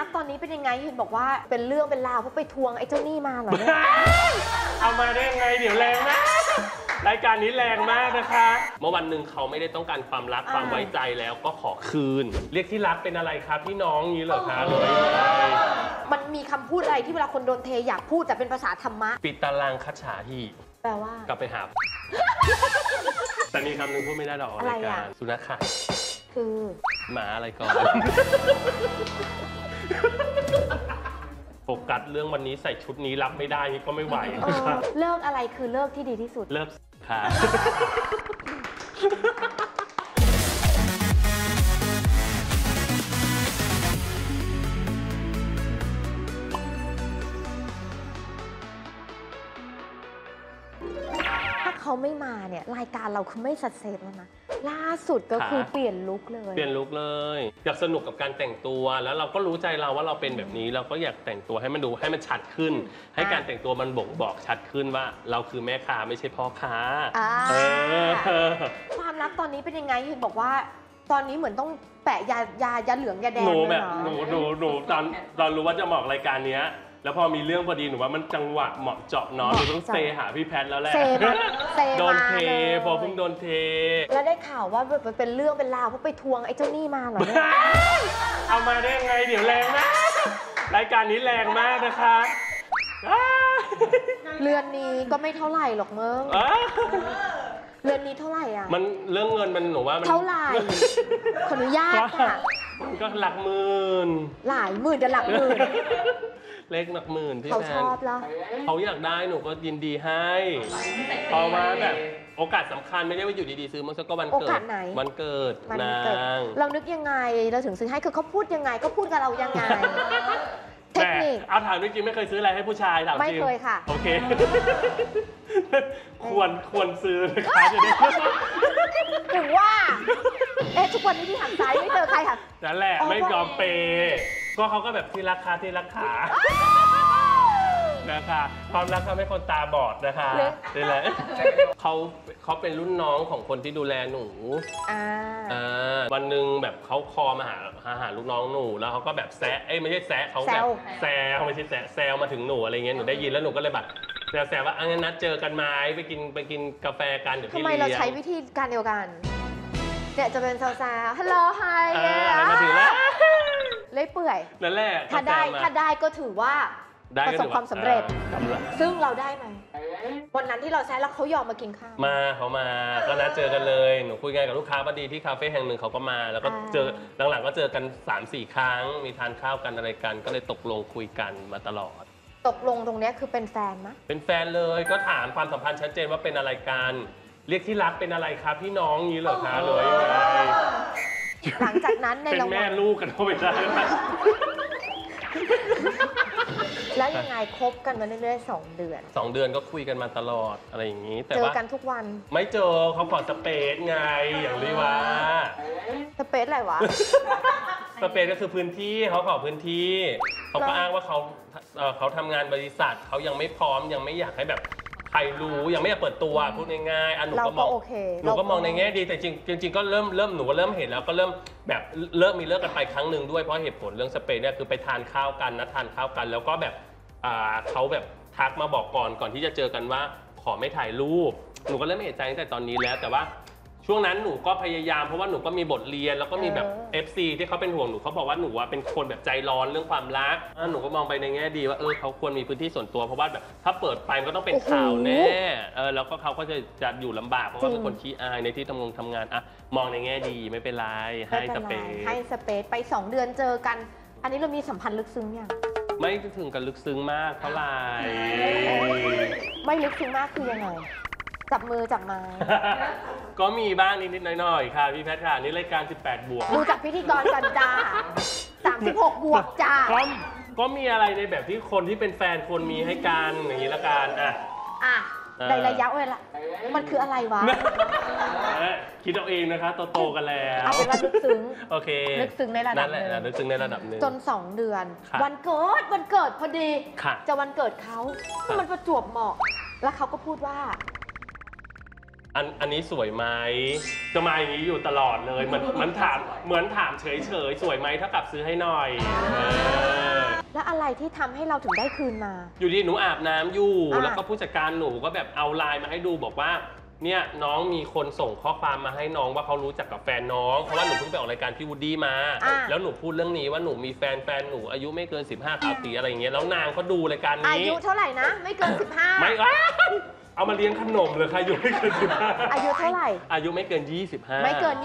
ตอนนี้เป็นยังไงเห็นบอกว่าเป็นเรื่องเป็นราวเพราะไปทวงไอ้เจ้าหนี้มาเหรอเนี่ยเอามาได้ยังไงเดี๋ยวแรงมากรายการนี้แรงมากนะคะเมื่อวันหนึ่งเขาไม่ได้ต้องการความรักความไว้ใจแล้วก็ขอคืนเรียกที่รักเป็นอะไรครับพี่น้องนี้เหรอคะเลยมันมีคำพูดอะไรที่เวลาคนโดนเทอยากพูดแต่เป็นภาษาธรรมะปิดตารางคัจฉาที่แปลว่ากลับไปหา แต่มีคำหนึ่งพูดไม่ได้หรอกรายการสุนัขค่ะคือหมาอะไรก่อน โฟกัสเรื่องวันนี้ใส่ชุดนี้รับไม่ได้ก็ไม่ไหวเลิกอะไรคือเลิกที่ดีที่สุดเลิกค่ะถ้าเขาไม่มาเนี่ยรายการเราคือไม่สัดเซฟแล้วนะล่าสุดก็คือเปลี่ยนลุคเลยเปลี่ยนลุคเลยอยากสนุกกับการแต่งตัวแล้วเราก็รู้ใจเราว่าเราเป็นแบบนี้เราก็อยากแต่งตัวให้มันดูให้มันชัดขึ้นให้การแต่งตัวมันบ่งบอกชัดขึ้นว่าเราคือแม่ค้าไม่ใช่พ่อค้าความลับตอนนี้เป็นยังไงเห็นบอกว่าตอนนี้เหมือนต้องแปะยาเหลืองยาแดงหนูแบบหนูตอนรู้ว่าจะมาออกรายการเนี้ยแล้วพอมีเรื่องพอดีหนูว่ามันจังหวะเหมาะเจาะเนาะหนูต้องเซหาพี่แพทแล้วแหละโดนเทพอเพิ่งโดนเทแล้วได้ข่าวว่าเป็นเรื่องเป็นราวเพราะไปทวงไอ้เจ้าหนี้มาเหรอเนี่ยเอามาได้ยังไงเดี๋ยวแรงมากรายการนี้แรงมากนะคะเรือนนี้ก็ไม่เท่าไหร่หรอกมึงเรือนนี้เท่าไหร่อ่ะมันเรื่องเงินมันหนูว่ามันเท่าไหร่ขออนุญาตค่ะมันก็หลักหมื่นหลายหมื่นจะหลักหมื่นเล็กหลักหมื่นพี่แมนเขาชอบแล้วเขาอยากได้หนูก็ยินดีให้เพราะว่าแบบโอกาสสำคัญไม่ได้ว่าอยู่ดีๆซื้อมันก็วันเกิดโอกาสไหนวันเกิดนางเรานึกยังไงเราถึงซื้อให้คือเขาพูดยังไงก็พูดกับเรายังไงเทคนิคเอาถามจริงๆไม่เคยซื้ออะไรให้ผู้ชายถามจริงไม่เคยค่ะโอเคควรซื้อนะคะจะได้ถึงว่าทุกวันนี้ที่หันซ้ายไม่เจอใครค่ะนั่นแหละไม่ยอมเปย์ก็เขาก็แบบที่ราคานะคะความรักทำให้คนตาบอดนะคะนี่แหละเขาเป็นรุ่นน้องของคนที่ดูแลหนูวันหนึ่งแบบเขาคอมาหาลูกน้องหนูแล้วเขาก็แบบแซะไม่ใช่แซะเขาแบบแซวไม่ใช่แซวมาถึงหนูอะไรเงี้ยหนูได้ยินแล้วหนูก็เลยแบบแซวว่างั้นนัดเจอกันไหมไปกินกาแฟกันเดี๋ยวพี่ทำไมเราใช้วิธีการเดียวกันเนี่ยจะเป็นสาวๆฮัลโหลไฮมาถึงแล้วเลยเปื่อยนั่นแหละถ้าได้ก็ถือว่าประสบความสำเร็จซึ่งเราได้ไหมวันนั้นที่เราแซะแล้วเขายอมมากินข้าวเขามาก็นัดเจอกันเลยหนูคุยงานกับลูกค้าพอดีที่คาเฟ่แห่งหนึ่งเขาก็มาแล้วก็เจอหลังๆก็เจอกัน 3-4 ครั้งมีทานข้าวกันอะไรกันก็เลยตกลงคุยกันมาตลอดตกลงตรงนี้คือเป็นแฟนไหมเป็นแฟนเลยก็ถามความสัมพันธ์ชัดเจนว่าเป็นอะไรกันเรียกที่รักเป็นอะไรครับพี่น้องนี้เหรอคะเลยหลังจากนั้นในเป็นแม่ลูกกันเข้าไปได้แล้วยังไงคบกันมาเรื่อยๆ2 เดือน 2 เดือนก็คุยกันมาตลอดอะไรอย่างนี้แต่เจอกันทุกวันไม่เจอเขาขอสเปซไงอย่างรีว่าสเปซอะไรวะสเปซก็คือพื้นที่เขาขอพื้นที่เขาก็อ้างว่าเขาทำงานบริษัทเขายังไม่พร้อมยังไม่อยากให้แบบใครรู้ยังไม่อยากเปิดตัวพูดง่ายๆหนูก็มองในแง่ดีแต่จริงก็เริ่มหนูก็เริ่มเห็นแล้วก็เริ่มแบบเลิกกันไปครั้งหนึ่งด้วยเพราะเหตุผลเรื่องสเปซเนี่ยคือไปทานข้าวกันนะทานข้าวกันแล้วก็แบบเขาแบบทักมาบอกก่อนที่จะเจอกันว่าขอไม่ถ่ายรูปหนูก็เริ่มเห็นใจตั้งแต่ตอนนี้แล้วแต่ว่าช่วงนั้นหนูก็พยายามเพราะว่าหนูก็มีบทเรียนแล้วก็มีแบบ FC ที่เขาเป็นห่วงหนูเขาบอกว่าหนูว่าเป็นคนแบบใจร้อนเรื่องความรักหนูก็มองไปในแง่ดีว่าเขาควรมีพื้นที่ส่วนตัวเพราะว่าแบบถ้าเปิดไปมันก็ต้องเป็นข่าวแน่แล้วก็เขาก็จะอยู่ลำบากเพราะว่าเป็นคนขี้อายในที่ทำงานมองในแง่ดีไม่เป็นไรให้สเปซไป2 เดือนเจอกันอันนี้เรามีสัมพันธ์ลึกซึ้งยังไม่ถึงกับลึกซึ้งมากเท่าไหร่ไม่ลึกซึ้งมากคือยังไงจับมือจับไม้ก็มีบ้างนิดๆหน่อยๆค่ะพี่แพทย์ค่ะนี่รายการ18 บวกดูจากพิธีกรกันจ้า36 บวกจ้าก็มีอะไรในแบบที่คนที่เป็นแฟนควรมีให้กันอย่างนี้ละกันในระยะเวลามันคืออะไรวะคิดเอาเองนะคะโตกันแล้วเอาเป็นว่าลึกซึ้งโอเคลึกซึ้งในระดับนึงลึกซึ้งในระดับนึงจน2 เดือนวันเกิดพอดีจะวันเกิดเขามันประจวบเหมาะแล้วเขาก็พูดว่าอันนี้สวยไหมจะมาอย่างนี้อยู่ตลอดเลยเหมือนถามเฉยๆสวยไหมเท่ากับซื้อให้หน่อยอะไรที่ทำให้เราถึงได้คืนมาอยู่ดีหนูอาบน้ำอยู่อ่ะแล้วก็ผู้จัดการหนูก็แบบเอาไลน์มาให้ดูบอกว่าเนี่ยน้องมีคนส่งข้อความมาให้น้องว่าเขารู้จักกับแฟนน้องเพราะว่าหนูเพิ่งไปออกรายการพี่วูดดี้มา แล้วหนูพูดเรื่องนี้ว่าหนูมีแฟนหนูอายุไม่เกิน 15 ปีอะไรอย่างเงี้ยแล้วนางก็ดูรายการนี้อายุเท่าไหร่นะไม่เกิน 15 ไม่เอามาเลี้ยงขนมเลยค่ะอายุไม่เกิน 15 อายุเท่าไหร่อายุไม่เกิน 25 ไม่เกิน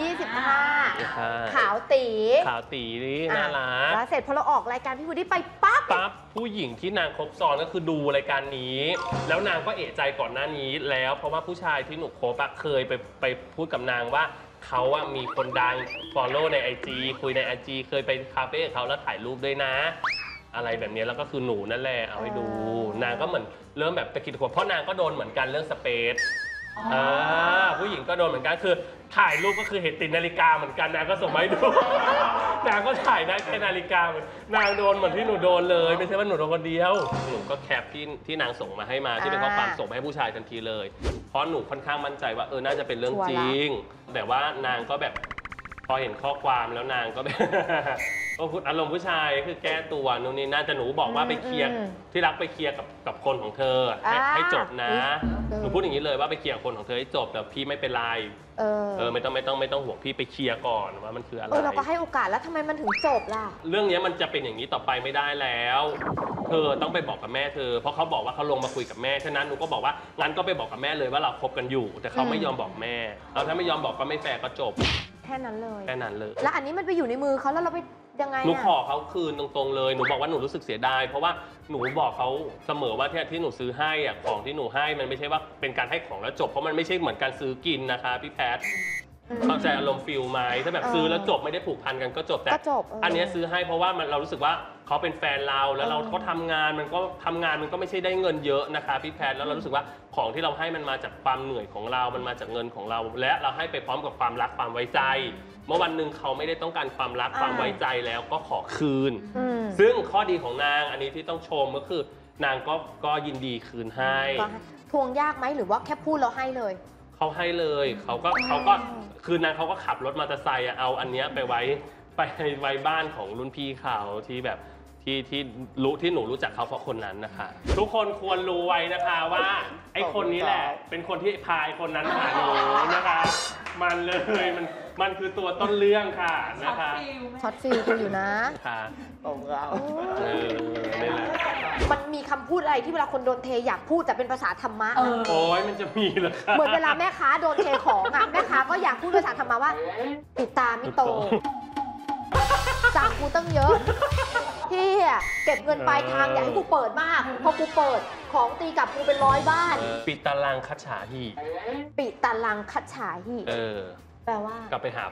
25 ขาวตีนี่น่ารักแล้วเสร็จพอเราออกรายการพี่วูดดี้ไปปั๊บผู้หญิงที่นางคบซ้อนก็คือดูรายการนี้ แล้วนางก็เอะใจก่อนหน้านี้แล้วเพราะว่าผู้ชายที่หนูคบเคยไปพูดกับนางว่าเขามีคนดัง follow ใน IG คุยใน IG เคยไปคาเฟ่กับเขาแล้วถ่ายรูปด้วยนะ อะไรแบบนี้แล้วก็คือหนูนั่นแหละเอาให้ดู นางก็เหมือนเริ่มแบบตะกิดตะขวเพราะนางก็โดนเหมือนกันเรื่องสเปซผู้หญิงก็โดนเหมือนกันคือถ่ายรูปก็คือเห็นติดนาฬิกาเหมือนกันนางก็ส่งมาให้ดู นางก็ถ่ายได้แค่นาฬิกานางโดนเหมือนที่หนูโดนเลยไม่ใช่ว่าหนูโดนคนเดียวหนูก็แคปที่นางส่งมาให้มาที่เป็นข้อความส่งมาให้ผู้ชายทันทีเลยเพราะหนูค่อนข้างมั่นใจว่าน่าจะเป็นเรื่องจริงแต่ว่านางก็แบบพอเห็นข้อความแล้วนางก็แบบอารมณ์ผู้ชายคือแก้ตัวนู่นนี่น่าจะหนูบอกว่าไปเคลียร์ที่รักไปเคลียร์กับคนของเธอให้จบนะหนูพูดอย่างนี้เลยว่าไปเคลียร์คนของเธอให้จบแต่พี่ไม่เป็นไรไม่ต้องห่วงพี่ไปเคลียร์ก่อนว่ามันคืออะไรเราก็ให้โอกาสแล้วทำไมมันถึงจบล่ะเรื่องนี้มันจะเป็นอย่างนี้ต่อไปไม่ได้แล้วเธอต้องไปบอกกับแม่เธอเพราะเขาบอกว่าเขาลงมาคุยกับแม่ฉะนั้นหนูก็บอกว่างั้นก็ไปบอกกับแม่เลยว่าเราคบกันอยู่แต่เขาไม่ยอมบอกแม่เราถ้าไม่ยอมบอกก็ไม่แฟร์ก็จบแค่นั้นเลยแล้วอันนี้มันไปอยู่ในมือเขาแล้วเราไปยังไงหนูขอเขาคืนตรงๆเลยหนูบอกว่าหนูรู้สึกเสียดายเพราะว่าหนูบอกเขาเสมอว่าที่หนูซื้อให้ของที่หนูให้มันไม่ใช่ว่าเป็นการให้ของแล้วจบเพราะมันไม่ใช่เหมือนการซื้อกินนะคะพี่แพทเข้าใจอารมณ์ฟิลไหมถ้าแบบซื้อแล้วจบไม่ได้ผูกพันกันก็จบแต่อันนี้ซื้อให้เพราะว่าเรารู้สึกว่าเขาเป็นแฟนเราแล้วเขาทำงานมันก็ไม่ใช่ได้เงินเยอะนะคะพี่แพทแล้วเรารู้สึกว่าของที่เราให้มันมาจากความเหนื่อยของเรามันมาจากเงินของเราและเราให้ไปพร้อมกับความรักความไว้ใจเมื่อวันหนึ่งเขาไม่ได้ต้องการความรักความไว้ใจแล้วก็ขอคืนซึ่งข้อดีของนางอันนี้ที่ต้องชมก็คือนางก็ยินดีคืนให้ทวงยากไหมหรือว่าแค่พูดแล้วให้เลยเขาให้เลยเขาก็คืนนั้นเขาก็ขับรถมอเตอร์ไซค์เอาอันเนี้ยไปไว้บ้านของรุ่นพี่เขาที่แบบที่หนูรู้จักเขาเพราะคนนั้นนะคะทุกคนควรรู้ไว้นะคะว่าไอ้คนนี้แหละเป็นคนที่พายคนนั้นหาหนูนะคะมันเลยมันคือตัวต้นเรื่องค่ะนะคะช็อตฟิลอยู่นะค่ะของเรานี่แหละมันมีคำพูดอะไรที่เวลาคนโดนเทอยากพูดแต่เป็นภาษาธรรมะโอ้ยมันจะมีเหรอคะเหมือนเวลาแม่ค้าโดนเทของแม่ค้าก็อยากพูดภาษาธรรมะว่าปิดตาไม่โตสั่งกูตั้งเยอะพี่เก็บเงินปลายทางอยากให้กูเปิดมากพอกูเปิดของตีกลับกูเป็น100 บ้านปิตาลังคัจฉาหิปิตาลังคัจฉาหิแปลว่ากลับไปหา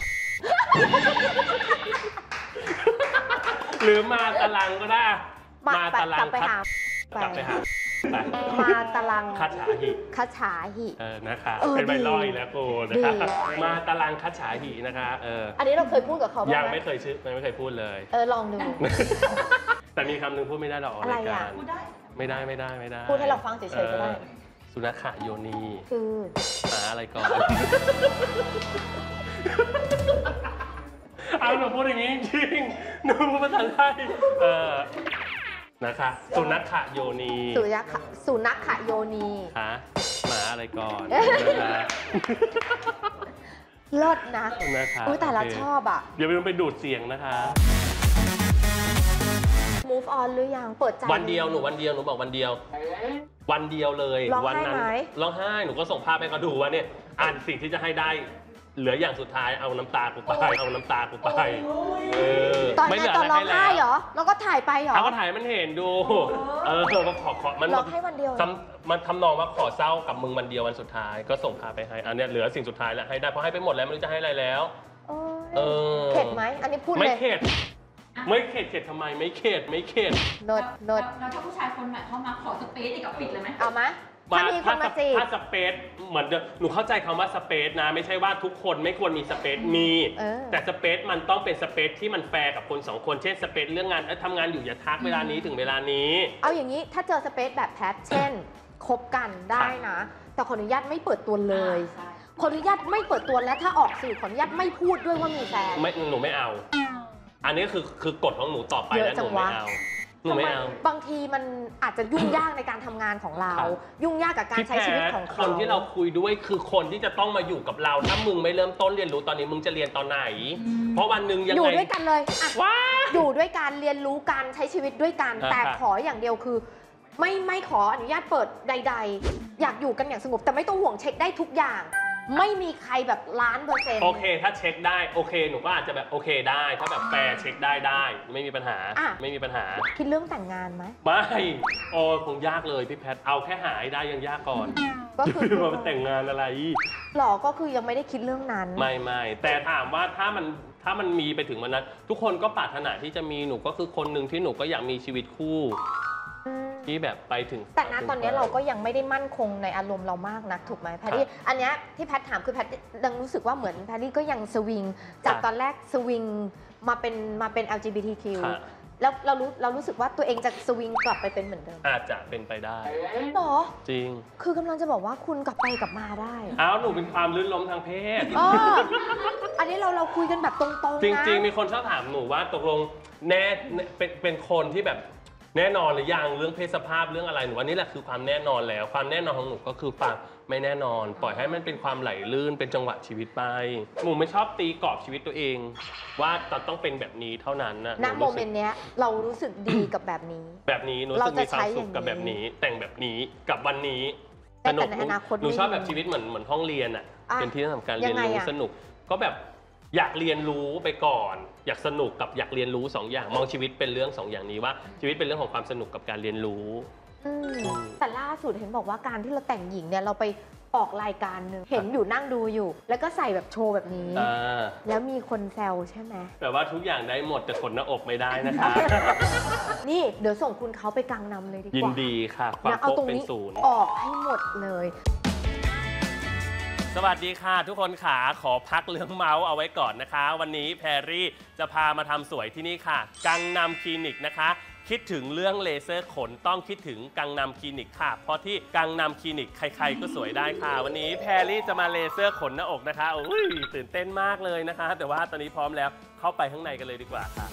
หรือมาตาลังก็ได้มาตาลังกลับไปหามาตาลังคัจฉาหินะคะเป็นใบล่อยแล้วกูนะคะมาตาลังคัจฉาหินะคะอันนี้เราเคยพูดกับเขาไหมยังไม่เคยพูดเลยลองดูแต่มีคำหนึ่งพูดไม่ได้หรอกรายการไม่ได้พูดให้เราฟังเฉยๆก็ได้สุนัขโยนีคือหาอะไรก่อนเอาหนูพูดอย่างนี้จริงหนูพูดภาษาไทยนะคะสุนัขโยนีสุนัขโยนีฮะหมาอะไรก่อนเลิศนะอุ้ยแต่ละชอบอ่ะอย่าไปดูดเสียงนะคะ move on หรือยังเปิดใจวันเดียวหนูบอกวันเดียวเลยวันนั้นร้องไห้หนูก็ส่งภาพให้เขาดูว่าเนี่ยอ่านสิ่งที่จะให้ได้เหลืออย่างสุดท้ายเอาน้ำตากูไปตอนร้องไห้เหรอแล้วก็ถ่ายไปเหรอก็ถ่ายมันเห็นดูก็ขอมันร้องให้วันเดียวมันทำนองว่าขอเศร้ากับมึงวันเดียววันสุดท้ายก็ส่งภาพไปให้อันนี้เหลือสิ่งสุดท้ายแล้วให้ได้เพราะให้ไปหมดแล้วไม่รู้จะให้อะไรแล้วเข็ดไหมอันนี้พูดเลยไม่เข็ดทำไมไม่เข็ดโนดแล้วถ้าผู้ชายคนใหม่เข้ามาขอสเปซอีกกับปิดเลยไหมเอาไหมถ้ามีคนมาจีบถ้าสเปซเหมือนหนูเข้าใจคำว่าสเปซนะไม่ใช่ว่าทุกคนไม่ควรมีสเปซมีแต่สเปซมันต้องเป็นสเปซที่มันแฟร์กับคน2คนเช่นสเปซเรื่องงานทำงานอยู่อย่าทักเวลานี้ถึงเวลานี้เอาอย่างนี้ถ้าเจอสเปซแบบแพทเช่นคบกันได้นะแต่ขออนุญาตไม่เปิดตัวเลยขออนุญาตไม่เปิดตัวและถ้าออกสื่อขออนุญาตไม่พูดด้วยว่ามีแฟนหนูไม่เอาอันนี้คือกฎของหนูต่อไปแล้วหนูไม่เอาหนูไม่เอาบางทีมันอาจจะยุ่งยากในการทำงานของเรา ยุ่งยากกับการใช้ชีวิตของคเขานที่เราคุยด้วยคือคนที่จะต้องมาอยู่กับเราถ้ามึงไม่เริ่มต้นเรียนรู้ตอนนี้มึงจะเรียนตอนไหน เพราะวันหนึ่งยังไงอยู่ด้วยกันเลยอะว้าอยู่ด้วยกันเรียนรู้กันใช้ชีวิตด้วยกัน แต่ขออย่างเดียวคือ ไม่ขออนุญาตเปิดใด ๆ อยากอยู่กันอย่างสงบแต่ไม่ต้องห่วงเช็คได้ทุกอย่าง ไม่มีใครแบบ1,000,000% โอเคถ้าเช็คได้โอเคหนูก็อาจจะแบบโอเคได้ถ้าแบบแฟร์เช็คได้ไม่มีปัญหาไม่มีปัญหาคิดเรื่องแต่งงานไหมไม่โอ้คงยากเลยพี่แพทเอาแค่หาให้ได้ยังยากก่อนก็คือมาแต่งงานอะไรหรอก็คือยังไม่ได้คิดเรื่องนั้นไม่แต่ถามว่าถ้ามันมีไปถึงวันนั้นทุกคนก็ปรารถนาที่จะมีหนูก็คือคนหนึ่งที่หนูก็อยากมีชีวิตคู่ที่แบบไปถึงแต่ณตอนนี้เราก็ยังไม่ได้มั่นคงในอารมณ์เรามากนักถูกไหมแพทตี้อันเนี้ยที่แพทถามคือแพทยังรู้สึกว่าเหมือนแพทตี้ก็ยังสวิงจากตอนแรกสวิงมาเป็น LGBTQ แล้วเรารู้สึกว่าตัวเองจะสวิงกลับไปเป็นเหมือนเดิมอาจจะเป็นไปได้หรอจริงคือกำลังจะบอกว่าคุณกลับไปกลับมาได้อ้าวหนูเป็นความลื่นล้มทางเพศอันนี้เราคุยกันแบบตรงๆจนะริงๆมีคนชอบถามหนูว่าตกลงแน่เป็นคนที่แบบแน่นอนหรือยังเรื่องเพศสภาพเรื่องอะไรหนูว่านี่แหละคือความแน่นอนแล้วความแน่นอนของหนูก็คือความไม่แน่นอนปล่อยให้มันเป็นความไหลลื่นเป็นจังหวะชีวิตไปหนูไม่ชอบตีกรอบชีวิตตัวเองว่าต้องเป็นแบบนี้เท่านั้นนะณโมเมนต์เนี้ยเรารู้สึกดีกับแบบนี้หนูรู้สึกมีความสุขกับแบบนี้แต่งแบบนี้กับวันนี้แต่ในอนาคตหนูชอบแบบชีวิตเหมือนห้องเรียนอ่ะเป็นที่ทำการเรียนรู้สนุกก็แบบอยากเรียนรู้ไปก่อนอยากสนุกกับอยากเรียนรู้2 อย่างมองชีวิตเป็นเรื่อง2 อย่างนี้ว่าชีวิตเป็นเรื่องของความสนุกกับการเรียนรู้แต่ล่าสุดเห็นบอกว่าการที่เราแต่งหญิงเนี่ยเราไปออกรายการหนึ่งเห็นอยู่นั่งดูอยู่แล้วก็ใส่แบบโชว์แบบนี้แล้วมีคนแซวใช่ไหมแต่ว่าทุกอย่างได้หมดแต่ขนหน้าอกไม่ได้นะคะนี่เดี๋ยวส่งคุณเขาไปกลางนำเลยดีกว่ายินดีค่ะความโป๊ะเป็นศูนย์ออกให้หมดเลยสวัสดีค่ะทุกคนขาขอพักเรื่องเมาส์เอาไว้ก่อนนะคะวันนี้แพรรี่จะพามาทำสวยที่นี่ค่ะกังนำคลินิกนะคะคิดถึงเรื่องเลเซอร์ขนต้องคิดถึงกังนำคลินิกค่ะเพราะที่กังนำคลินิกใครๆก็สวยได้ค่ะวันนี้แพรรี่จะมาเลเซอร์ขนหน้าอกนะคะอุ้ยตื่นเต้นมากเลยนะคะแต่ว่าตอนนี้พร้อมแล้วเข้าไปข้างในกันเลยดีกว่าค่ะ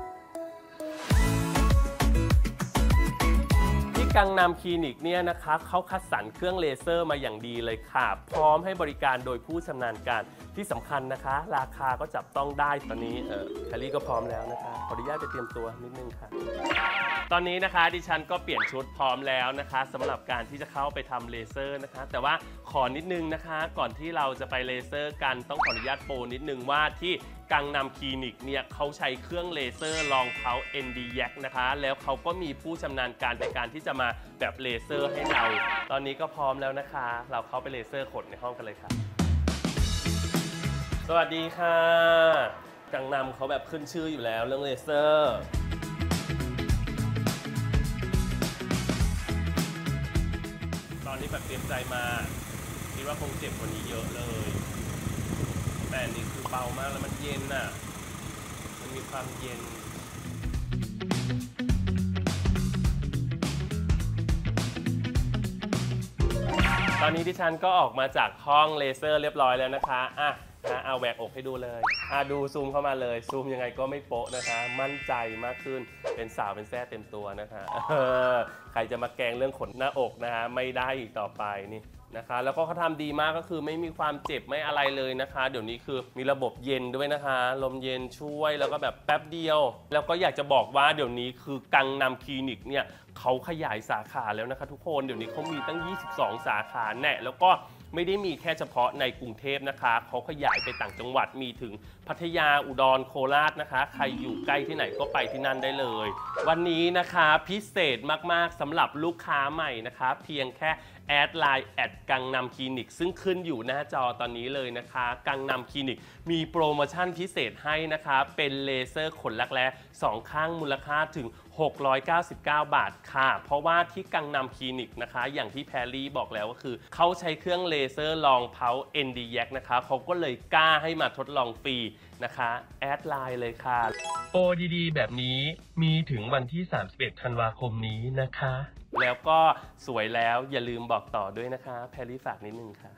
กังนำคลินิกเนี่ยนะคะเขาคัดสรรเครื่องเลเซอร์มาอย่างดีเลยค่ะพร้อมให้บริการโดยผู้ชำนาญการที่สำคัญนะคะราคาก็จับต้องได้ตอนนี้แพรรี่ก็พร้อมแล้วนะคะขออนุญาตไปเตรียมตัวนิดนึงค่ะตอนนี้นะคะดิฉันก็เปลี่ยนชุดพร้อมแล้วนะคะสำหรับการที่จะเข้าไปทำเลเซอร์นะคะแต่ว่าขอนิดนึงนะคะก่อนที่เราจะไปเลเซอร์กันต้องขออนุญาตโปรนิดนึงว่าที่กังนำคลินิกเนี่ยเขาใช้เครื่องเลเซอร์รองเท้า ND-YAG นะคะแล้วเขาก็มีผู้ชำนาญการในการที่จะมาแบบเลเซอร์ให้เราตอนนี้ก็พร้อมแล้วนะคะเราเข้าไปเลเซอร์ขนในห้องกันเลยค่ะสวัสดีค่ะกังนำเขาแบบขึ้นชื่ออยู่แล้วเรื่องเลเซอร์ตอนนี้แบบเตรียมใจมาคิดว่าคงเจ็บกว่านี้เยอะเลยแต่นี่คือเบามากแล้วมันเย็นน่ะมันมีความเย็นตอนนี้ดิฉันก็ออกมาจากห้องเลเซอร์เรียบร้อยแล้วนะคะเอาแหวกอกให้ดูเลยดูซูมเข้ามาเลยซูมยังไงก็ไม่โป๊ะนะคะมั่นใจมากขึ้นเป็นสาวเป็นแซ่เต็มตัวนะคะใครจะมาแกล้งเรื่องขนหน้าอกนะคะไม่ได้อีกต่อไปนี่นะคะแล้วก็เขาทำดีมากก็คือไม่มีความเจ็บไม่อะไรเลยนะคะเดี๋ยวนี้คือมีระบบเย็นด้วยนะคะลมเย็นช่วยแล้วก็แบบแป๊บเดียวแล้วก็อยากจะบอกว่าเดี๋ยวนี้คือกังนำคลินิกเนี่ยเขาขยายสาขาแล้วนะคะทุกคนเดี๋ยวนี้เขามีตั้ง22 สาขาแน่แล้วก็ไม่ได้มีแค่เฉพาะในกรุงเทพนะคะเขาขยายไปต่างจังหวัดมีถึงพัทยาอุดรโคราชนะคะใครอยู่ใกล้ที่ไหนก็ไปที่นั่นได้เลยวันนี้นะคะพิเศษมากๆสำหรับลูกค้าใหม่นะคะเพียงแค่แอดไลน์กังนำคลินิกซึ่งขึ้นอยู่หน้าจอตอนนี้เลยนะคะกังนำคลินิกมีโปรโมชั่นพิเศษให้นะคะเป็นเลเซอร์ขนรักแร้2 ข้างมูลค่าถึง699 บาทค่ะเพราะว่าที่กังนำคลินิกนะคะอย่างที่แพรรี่บอกแล้วก็คือเขาใช้เครื่องเลเซอร์รองเท้า ND-YAG นะคะเขาก็เลยกล้าให้มาทดลองฟรีนะคะแอดไลน์เลยค่ะโปรดีๆแบบนี้มีถึงวันที่31 ธันวาคมนี้นะคะแล้วก็สวยแล้วอย่าลืมบอกต่อด้วยนะคะแพรรี่ฝากนิดนึงค่ะ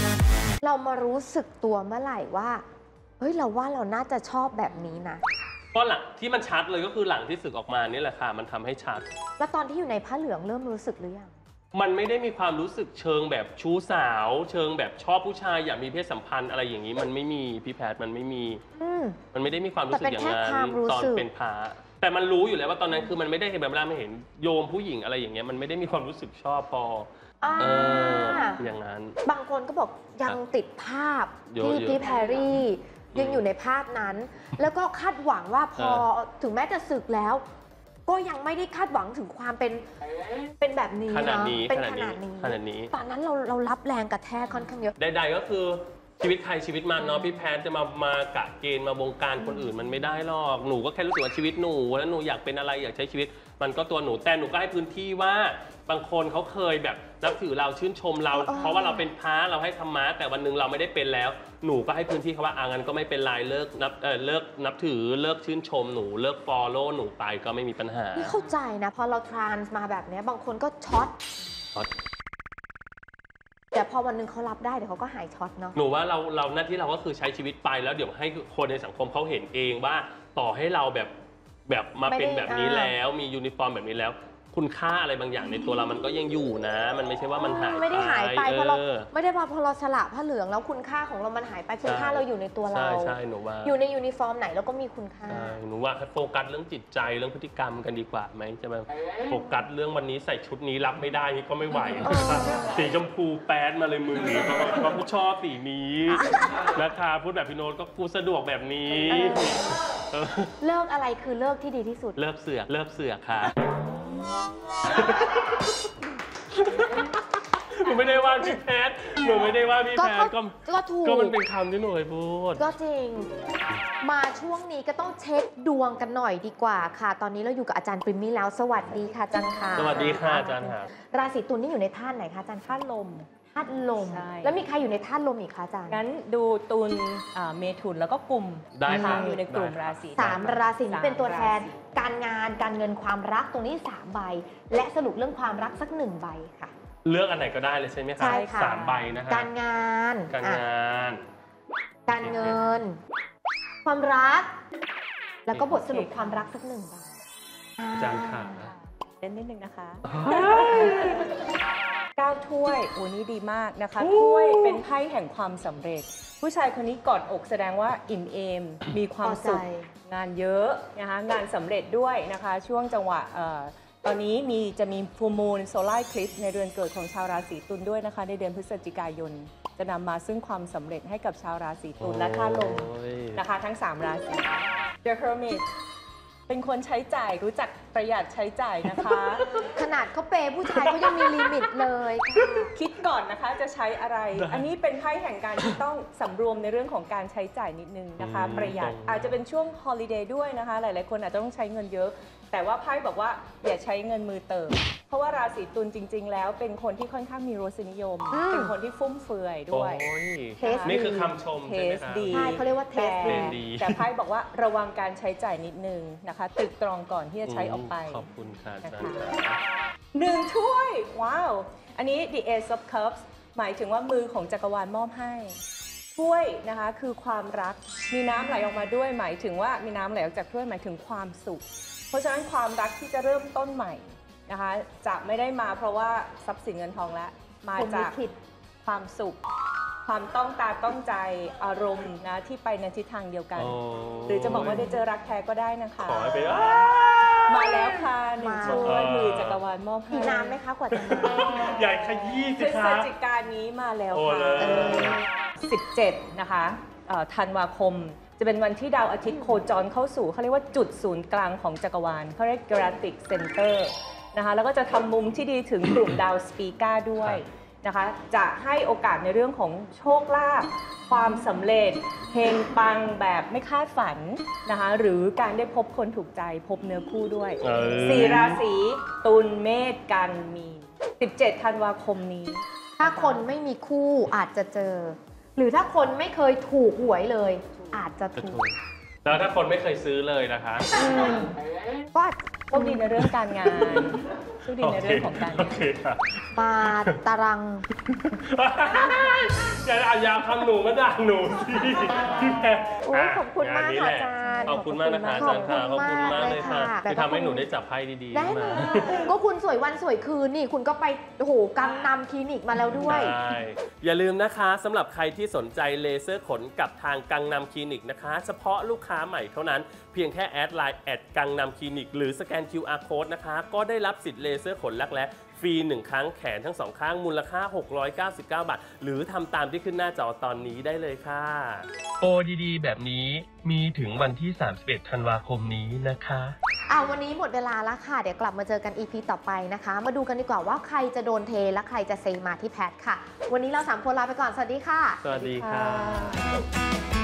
เรามารู้สึกตัวเมื่อไหร่ว่าเฮ้ยเราว่าเราน่าจะชอบแบบนี้นะก็หลังที่มันชัดเลยก็คือหลังที่สึกออกมานี่แหละค่ะมันทำให้ชัดแล้วตอนที่อยู่ในผ้าเหลืองเริ่มรู้สึกหรือยังมันไม่ได้มีความรู้สึกเชิงแบบชู้สาวเชิงแบบชอบผู้ชายอยากมีเพศสัมพันธ์อะไรอย่างนี้มันไม่มีพี่แพทย์มันไม่มีมันไม่ได้มีความรู้สึกอย่างนั้นตอนเป็นพระแต่มันรู้อยู่แล้วว่าตอนนั้นคือมันไม่ได้เห็นแบบเวลาไม่เห็นโยมผู้หญิงอะไรอย่างเงี้ยมันไม่ได้มีความรู้สึกชอบพออย่างนั้นบางคนก็บอกยังติดภาพที่แพรรี่ยังอยู่ในภาพนั้นแล้วก็คาดหวังว่าพอถึงแม้จะสึกแล้วก็ยังไม่ได้คาดหวังถึงความเป็นแบบนี้นะเป็นขนาดนี้ตอนนั้นเรารับแรงกระแทกค่อนข้างเยอะใดๆก็คือชีวิตใครชีวิตมันเนาะพี่แพทย์จะมากะเกณฑ์มาบงการคนอื่นมันไม่ได้หรอกหนูก็แค่รู้สึกว่าชีวิตหนูแล้วหนูอยากเป็นอะไรอยากใช้ชีวิตมันก็ตัวหนูแต่หนูก็ให้พื้นที่ว่าบางคนเขาเคยแบบนับถือเราชื่นชมเราเพราะว่าเราเป็นพระเราให้ธรรมะแต่วันนึงเราไม่ได้เป็นแล้วหนูก็ให้พื้นที่เขาว่างั้นก็ไม่เป็นไรเลิกนับถือเลิกชื่นชมหนูเลิกฟอลโล่หนูไปก็ไม่มีปัญหานี่เข้าใจนะพอเราทรานส์มาแบบนี้บางคนก็ช็อตแต่พอวันนึงเขารับได้เดี๋ยวเขาก็หายช็อตเนาะหนูว่าเราหน้าที่เราก็คือใช้ชีวิตไปแล้วเดี๋ยวให้คนในสังคมเขาเห็นเองว่าต่อให้เราแบบมาเป็นแบบนี้แล้วมียูนิฟอร์มแบบนี้แล้วคุณค่าอะไรบางอย่างในตัวเรามันก็ยังอยู่นะมันไม่ใช่ว่ามันหายไปไม่ได้หายไปเพราะเราไม่ได้พอเราสละผ้าเหลืองแล้วคุณค่าของเรามันหายไปคุณค่าเราอยู่ในตัวเราใช่หนูว่าอยู่ในยูนิฟอร์มไหนเราก็มีคุณค่าหนูว่าโฟกัสเรื่องจิตใจเรื่องพฤติกรรมกันดีกว่าไหมจะมาโฟกัสเรื่องวันนี้ใส่ชุดนี้รับไม่ได้นี่ก็ไม่ไหวสีชมพูแป๊ดมาเลยมือนี้ก็ผู้ชอบสีนี้นะคะพูดแบบพี่โน้ตก็กูสะดวกแบบนี้เลิกอะไรคือเลิกที่ดีที่สุดเลิกเสือกค่ะหนูไม่ได้ว่าพี่แพทย์ก็ถูกก็มันเป็นคำที่หนูเคยพูดก็จริงมาช่วงนี้ก็ต้องเช็คดวงกันหน่อยดีกว่าค่ะตอนนี้เราอยู่กับอาจารย์ปริมมี่แล้วสวัสดีค่ะอาจารย์ค่ะสวัสดีค่ะอาจารย์ค่ะราศีตุลนี่อยู่ในธาตุไหนคะอาจารย์ธาตุลมแล้วมีใครอยู่ในธาตุลมอีกคะอาจารย์งั้นดูตุลเมถุนแล้วก็กลุ่มได้ค่ะอยู่ในกลุ่มราศี 3ราศีนี้เป็นตัวแทนการงานการเงินความรักตรงนี้3ใบและสรุปเรื่องความรักสัก1ใบค่ะเลือกอันไหนก็ได้เลยใช่ไหมคะใช่ค่ะ 3ใบนะคะการงานการเงินความรักแล้วก็บทสรุปความรักสัก1ใบอาจารย์ค่ะเล่นนิดนึงนะคะ9 ถ้วยโอ้นี่ดีมากนะคะถ้วยเป็นไพ่แห่งความสำเร็จผู้ชายคนนี้กอดอกแสดงว่าอิ่มเอมมีความสุขงานเยอะนะคะงานสำเร็จด้วยนะคะช่วงจังหวะตอนนี้จะมีฟูลมูนโซลาร์คลิปในเดือนเกิดของชาวราศีตุลด้วยนะคะในเดือนพฤศจิกายนจะนำมาซึ่งความสำเร็จให้กับชาวราศีตุลและธาตุลมนะคะทั้ง3ราศี The Hermit เป็นคนใช้จ่ายรู้จักประหยัดใช้จ่ายนะคะขนาดเขาเปย์ผู้ชายเขายังมีลิมิตเลยคิดก่อนนะคะจะใช้อะไรอันนี้เป็นไพ่แห่งการที่ต้องสำรวมในเรื่องของการใช้จ่ายนิดนึงนะคะประหยัดอาจจะเป็นช่วงฮอลิเดย์ด้วยนะคะหลายๆคนอาจจะต้องใช้เงินเยอะแต่ว่าไพ่บอกว่าอย่าใช้เงินมือเติมเพราะว่าราศีตุลจริงๆแล้วเป็นคนที่ค่อนข้างมีรสนิยมเป็นคนที่ฟุ่มเฟือยด้วยนี่คือคำชมใช่ไหมคะใช่เขาเรียกว่าเทสดีแต่ไพ่บอกว่าระวังการใช้จ่ายนิดนึงนะคะตึกตรองก่อนที่จะใช้ออกไปขอบคุณค่ะอาจารย์ 1 ถ้วยว้าวอันนี้ The Ace of Cups หมายถึงว่ามือของจักรวาลมอบให้ถ้วยนะคะคือความรักมีน้ำไหลออกมาด้วยหมายถึงว่ามีน้ำไหลออกจากถ้วยหมายถึงความสุขเพราะฉะนั้นความรักที่จะเริ่มต้นใหม่นะคะจะไม่ได้มาเพราะว่าทรัพย์สินเงินทองแล้วมาจากความสุขความต้องตาต้องใจอารมณ์นะที่ไปในทิศทางเดียวกันหรือจะบอกว่าได้เจอรักแท้ก็ได้นะคะขอให้ไปมาแล้วค่ะ1 ถ้วยมือจักรวาลมอบให้น้ำไหมคะกว่าจะมาใหญ่ขยี้สิคะพฤศจิกายนนี้มาแล้วค่ะ17นะคะธันวาคมจะเป็นวันที่ดาวอาทิตย์โคจรเข้าสู่เขาเรียกว่าจุดศูนย์กลางของจักรวาลเขาเรียก Galactic Center นะคะแล้วก็จะทำมุมที่ดีถึงกลุ่มดาวสปีก้าด้วยนะคะจะให้โอกาสในเรื่องของโชคลาภความสำเร็จเฮงปังแบบไม่คาดฝันนะคะหรือการได้พบคนถูกใจพบเนื้อคู่ด้วย4 ราศีตุลเมษกันมี17 ธันวาคมนี้ถ้าคนไม่มีคู่อาจจะเจอหรือถ้าคนไม่เคยถูกหวยเลยอาจจะถูกแล้วถ้าคนไม่เคยซื้อเลยนะคะก็โชคดีในเรื่องการงานโชคดีในเรื่องของการงานมาตารังอย่าคำหนูมาด่าหนูสิพี่แพรขอบคุณมากค่ะอาจารย์ารย์ขอบคุณมากนะคะอาจารย์ค่ะขอบคุณมากเลยค่ะที่ทำให้หนูได้จับไพ่ดีๆได้เลมายก็คุณสวยวันสวยคืนนี่คุณก็ไปโอ้โหกังนำคลินิกมาแล้วด้วยได้อย่าลืมนะคะสำหรับใครที่สนใจเลเซอร์ขนกับทางกังนำคลินิกนะคะ เฉพาะลูกค้าใหม่เท่านั้นเพียงแค่แอดไลน์กังนำคลินิกหรือสแกน QR Code นะคะก็ได้รับสิทธิ์เลเซอร์ขนรักแร้ฟรี1 ครั้งแขนทั้ง2ข้างมูลค่า699 บาทหรือทำตามที่ขึ้นหน้าจอตอนนี้ได้เลยค่ะโปรดีๆแบบนี้มีถึงวันที่31 ธันวาคมนี้นะคะวันนี้หมดเวลาแล้วค่ะเดี๋ยวกลับมาเจอกัน EP ต่อไปนะคะ มาดูกันดีกว่าว่าใครจะโดนเทและใครจะเซมาที่แพทค่ะวันนี้เรา3 คนลาไปก่อนสวัสดีค่ะสวัสดีค่ะ